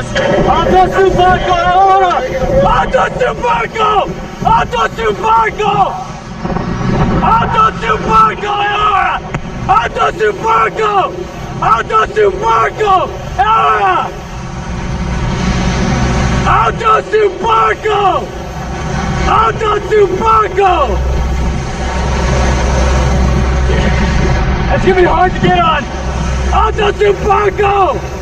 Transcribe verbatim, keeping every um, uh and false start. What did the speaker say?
Auto su barco ahora! Auto su barco! Auto su barco! Auto su barco ahora! Auto su barco! Auto su barco ahora! Auto su barco! Auto su barco! It's gonna be hard to get on! Auto su barco!